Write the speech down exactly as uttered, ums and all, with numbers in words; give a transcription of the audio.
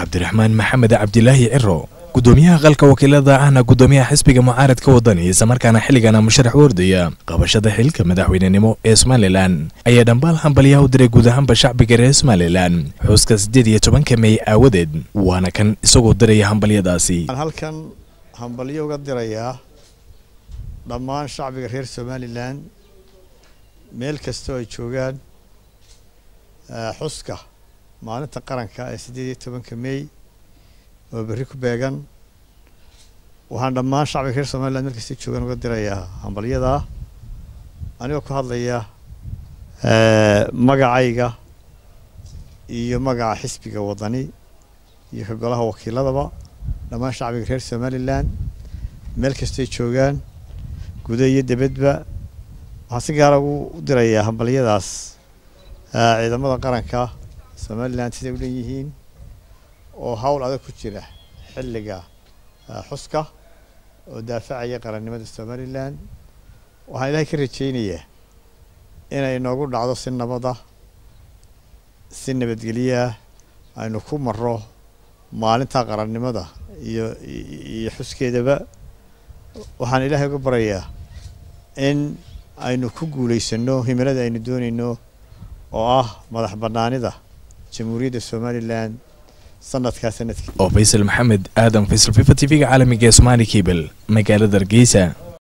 cabdiraxmaan maxamed cabdilaahi ciro gudoomiyaha qalka wakiilada ahna gudoomiyaha xisbiga mucaaradka wadani isla markaana xilligana musharax wardaya qabashada xilka madaxweynenimo ee Somaliland ayaa dhambaal hambalyaha u diray guud ahaanba shacbiga reer Somaliland xuska sideed iyo tobanka May aawadeed waana kan isagoo diray hambalyadaasi halkan hambalyo uga diraya dhammaan shacbiga reer Somaliland meel kasta oo ay joogaan xuska maalinta qaranka ee sideed iyo tobanka May oo bari ku beegan waxaan dhammaan shacbiga reer Somaliland meel kasta joogan uga dirayaa hambalyada anigoo ku hadlaya ee magacayga iyo magaca xisbiga wadani iyo ka golaha wakiiladaba dhammaan shacbiga reer Somaliland meel kasta joogan gudaha iyo dibadba waxaan si gaar ah u dirayaa hambalyadaas ciidamada qaranka Somaliland sida u leeyihiin oo hawl adag ku jira xilliga xuska oo daafacaya qarannimada Somaliland waxaan ilaahay ka rajaynayaa inay noogu dhacdo si nabad ah si nabadgelyo ah aynu ku marro maalinta qarannimada iyo iyo xuskeedaba waxaan ilaahay uga baryayaa in aynu ku guuleysano himilada aynu doonayno oo ah madax bannaanida jamhuuriyadda Somaliland sanadka sanadkii oo Faisal Maxamed Aadan Faisal FIFA T V-ga caalamiga Somali Cable magaalada Hargeysa.